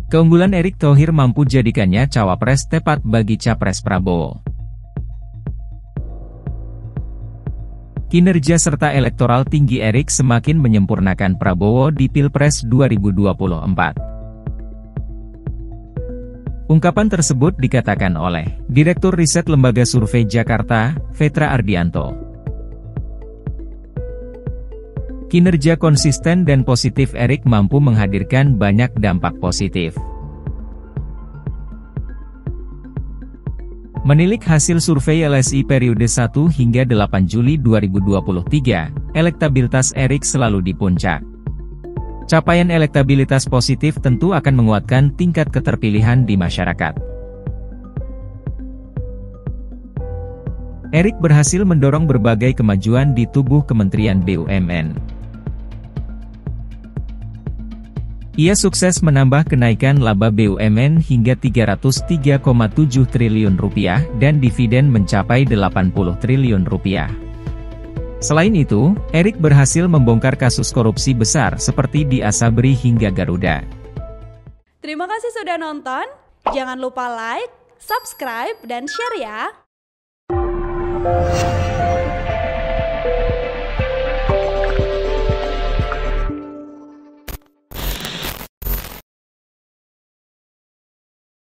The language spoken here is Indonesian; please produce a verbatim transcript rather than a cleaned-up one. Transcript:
Keunggulan Erick Thohir mampu jadikannya cawapres tepat bagi Capres Prabowo. Kinerja serta elektoral tinggi Erick semakin menyempurnakan Prabowo di Pilpres dua ribu dua puluh empat. Ungkapan tersebut dikatakan oleh Direktur Riset Lembaga Survei Jakarta, Vetra Ardianto. Kinerja konsisten dan positif Erick mampu menghadirkan banyak dampak positif. Menilik hasil survei L S I periode satu hingga delapan Juli dua ribu dua puluh tiga, elektabilitas Erick selalu di puncak. Capaian elektabilitas positif tentu akan menguatkan tingkat keterpilihan di masyarakat. Erick berhasil mendorong berbagai kemajuan di tubuh Kementerian B U M N. Ia sukses menambah kenaikan laba B U M N hingga tiga ratus tiga koma tujuh triliun rupiah dan dividen mencapai delapan puluh triliun rupiah. Selain itu, Erick berhasil membongkar kasus korupsi besar seperti di Asabri hingga Garuda. Terima kasih sudah nonton, jangan lupa like, subscribe, dan share ya!